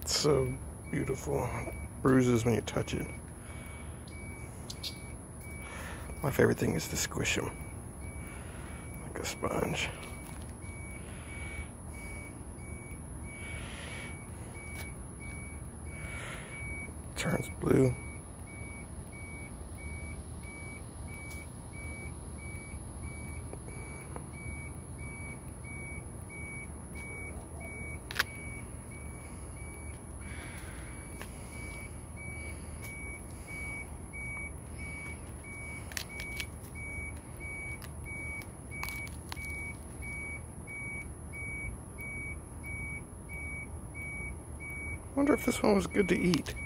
It's so beautiful. Bruises when you touch it. My favorite thing is to squish them like a sponge. Turns blue. I wonder if this one was good to eat.